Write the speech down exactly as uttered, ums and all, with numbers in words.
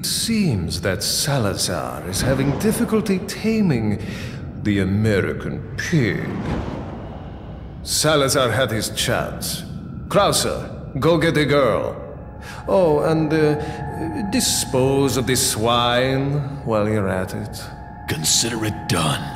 It seems that Salazar is having difficulty taming the American pig. Salazar had his chance. Krauser, go get the girl. Oh, and uh, dispose of the swine while you're at it. Consider it done.